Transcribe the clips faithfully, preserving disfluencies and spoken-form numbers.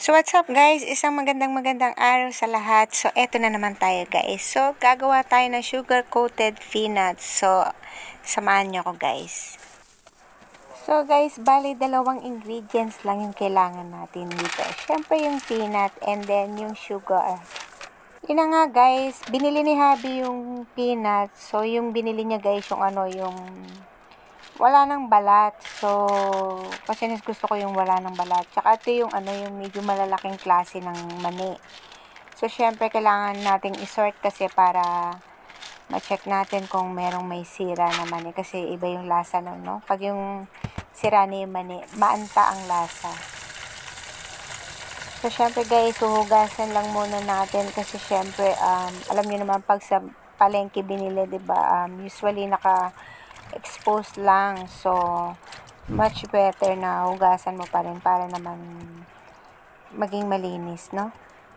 So what's up guys? Isang magandang magandang araw sa lahat. So eto na naman tayo guys. So gagawa tayo ng sugar coated peanuts. So samahan nyo ko guys. So guys, bali dalawang ingredients lang yung kailangan natin dito. Syempre yung peanut and then yung sugar. Yun na nga guys, binili ni Habi yung peanut. So yung binili niya guys yung ano yung wala nang balat. So, kasi mas gusto ko yung wala nang balat. Tsaka ito yung ano, yung medyo malalaking klase ng mani. So, syempre kailangan nating isort kasi para ma-check natin kung merong may sira na mani. Kasi iba yung lasa nun, no? Pag yung sira na yung mani, maanta ang lasa. So, syempre guys, huhugasan lang muna natin kasi syempre, um, alam niyo naman pag sa palengke binili, diba? Um, usually naka exposed lang. So, much better na hugasan mo pa rin para naman maging malinis, no?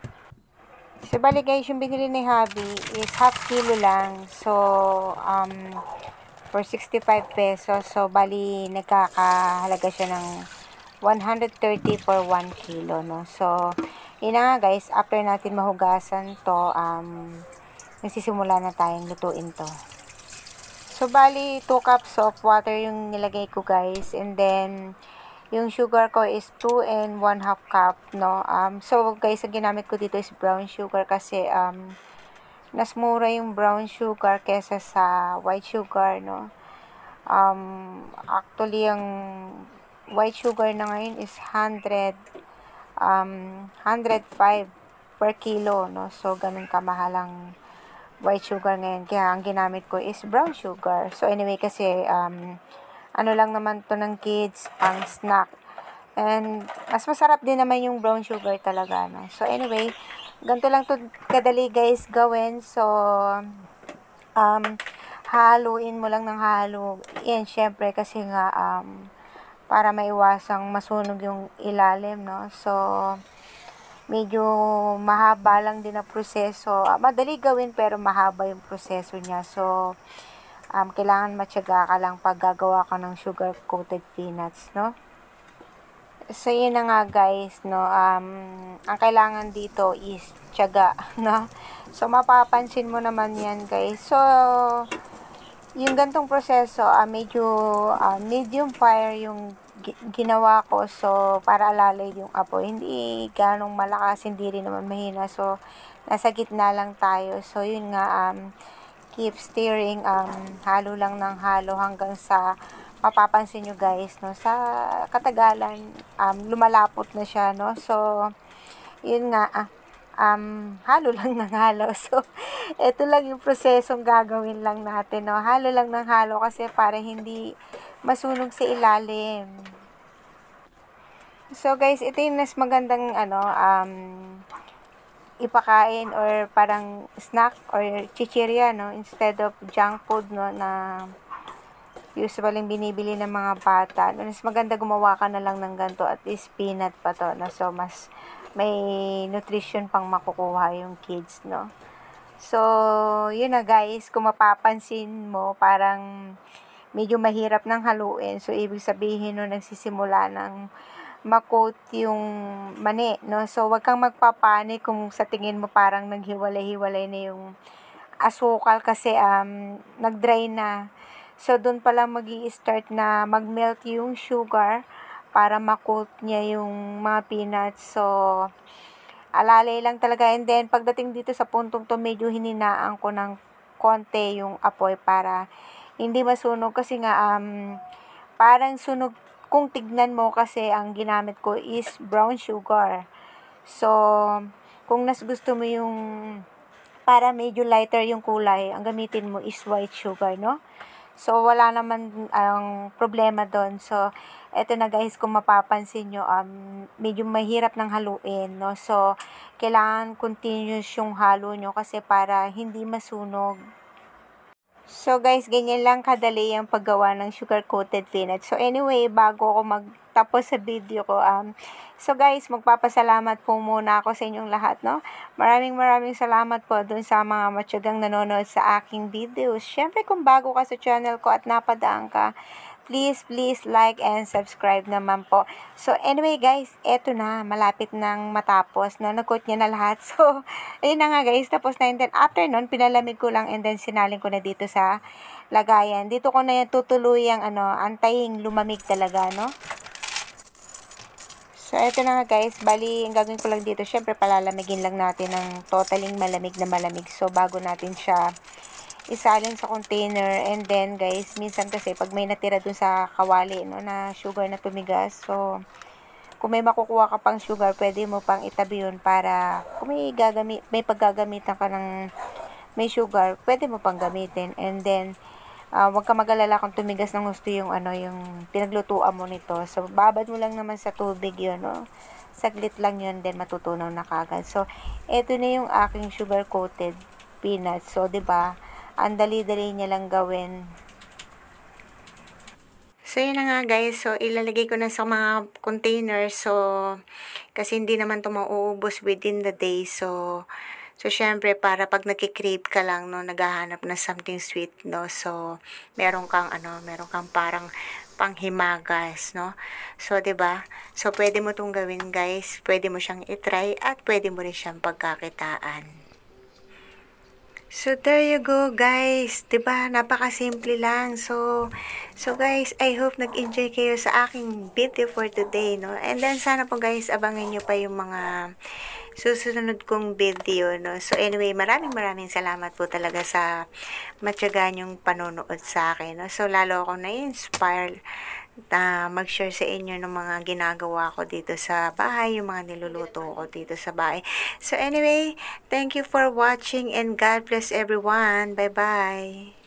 So, bali guys, yung binili ni Habi is half kilo lang. So, um, for sixty-five pesos. So, bali, nagkakahalaga siya ng one hundred thirty for one kilo, no? So, yun na nga guys, after natin mahugasan to, um, nagsisimula na tayong lutuin to. So, bali, two cups of water yung nilagay ko, guys. And then, yung sugar ko is two and one half cup, no? Um, so, guys, ang ginamit ko dito is brown sugar kasi, um, mas mura yung brown sugar kesa sa white sugar, no? Um, actually, yung white sugar na ngayon is one hundred, um, one hundred five per kilo, no? So, ganun kamahal ang white sugar ngayon. Kaya ang ginamit ko is brown sugar. So anyway, kasi um, ano lang naman to ng kids, pang snack. And mas masarap din naman yung brown sugar talaga, no? So anyway, ganito lang to kadali guys gawin. So um, haluin mo lang ng halo. Yan, syempre kasi nga um, para maiwasang masunog yung ilalim, no? So medyo mahaba lang din ang proseso. Uh, madali gawin pero mahaba yung proseso niya. So, um, kailangan matyaga ka lang pag gagawa ka ng sugar coated peanuts, no? So, yun na nga guys, no? Um, ang kailangan dito is tiyaga, no? So, mapapansin mo naman yan guys. So, yung gantong proseso, uh, medyo uh, medium fire yung ginawa ko, so para alalay yung apoy, hindi ganong malakas, hindi rin naman mahina, so nasa gitna lang tayo. So yun nga, um, keep stirring, um, halo lang ng halo hanggang sa mapapansin nyo guys, no, sa katagalan, um, lumalapot na siya, no. So yun nga, ah, um, halo lang ng halo. So ito lang yung prosesong gagawin lang natin, no, halo lang ng halo kasi para hindi masunog sa ilalim. So guys, ito yung mas magandang ano, um, ipakain or parang snack or chichirya, no, instead of junk food, no, na usually binibili ng mga bata. No, mas maganda gumawa ka na lang ng ganito, at least peanut pa to, no, so mas may nutrition pang makukuha yung kids, no. So, yun na guys, kung mapapansin mo, parang medyo mahirap ng haluin. So, ibig sabihin no, nagsisimula ng ma-coat yung mani, no? So, wag kang magpapanik kung sa tingin mo parang naghiwalay-hiwalay na yung asukal kasi um, nag-dry na. So, doon pala magi-start na mag-melt yung sugar para ma-coat niya yung mga peanuts. So, alalay lang talaga. And then, pagdating dito sa puntong to, medyo hininaan ko ng konti yung apoy para hindi masunog kasi nga um, parang sunog kung tignan mo kasi ang ginamit ko is brown sugar. So, kung nas gusto mo yung para medyo lighter yung kulay, ang gamitin mo is white sugar, no? So, wala naman ang problema doon. So, eto na guys, kung mapapansin nyo, um, medyo mahirap ng haluin, no? So, kailangan continuous yung halo nyo kasi para hindi masunog. So guys, ganyan lang kadali ang paggawa ng sugar coated peanuts. So anyway, bago ako magtapos sa video ko, um, so guys, magpapasalamat po muna ako sa inyong lahat, no? Maraming maraming salamat po dun sa mga matyagang nanonood sa aking videos. Syempre, kung bago ka sa channel ko at napadaan ka, please, please like and subscribe naman po. So, anyway guys, eto na, malapit nang matapos, no? Nag-coat niya na lahat. So, ayun na nga guys, tapos na. And then, after nun, pinalamig ko lang and then sinalin ko na dito sa lagayan. Dito ko na yan tutuluyang, ano, antayin lumamig talaga, no? So, eto na nga guys, bali, ang gagawin ko lang dito, syempre palalamigin lang natin ng totaling malamig na malamig. So, bago natin siya isalin sa container. And then guys, minsan kasi pag may natira dun sa kawali, no, na sugar na tumigas, so kung may makukuha ka pang sugar, pwede mo pang itabi yun para kung may gagamit, may paggagamitan ka ng may sugar, pwede mo pang gamitin. And then uh, wag ka mag-alala kung tumigas ng gusto yung ano, yung pinaglutuan mo nito. So babad mo lang naman sa tubig yun, no. Saglit lang yun, then matutunaw na kagad. So eto na yung aking sugar coated peanuts. So 'di ba? Ang dali-dali niya lang gawin. So, yun na nga guys. So, ilalagay ko na sa mga container. So, kasi hindi naman ito mauubos within the day. So, so syempre, para pag nagkikrave ka lang, no, naghahanap na something sweet, no. So, meron kang, ano, meron kang parang panghimagas, no. So, 'di ba? So, pwede mo itong gawin guys. Pwede mo siyang itry at pwede mo rin siyang pagkakitaan. So, there you go, guys. 'Di ba? Napakasimple lang. So, so guys, I hope nag-enjoy kayo sa aking video for today, no? And then, sana po, guys, abangan nyo pa yung mga susunod kong video, no? So, anyway, maraming maraming salamat po talaga sa matyaga nyong panonood sa akin, no? So, lalo ako na-inspire na mag-share sa inyo ng mga ginagawa ko dito sa bahay, yung mga niluluto ko dito sa bahay. So anyway, thank you for watching and God bless everyone. Bye-bye.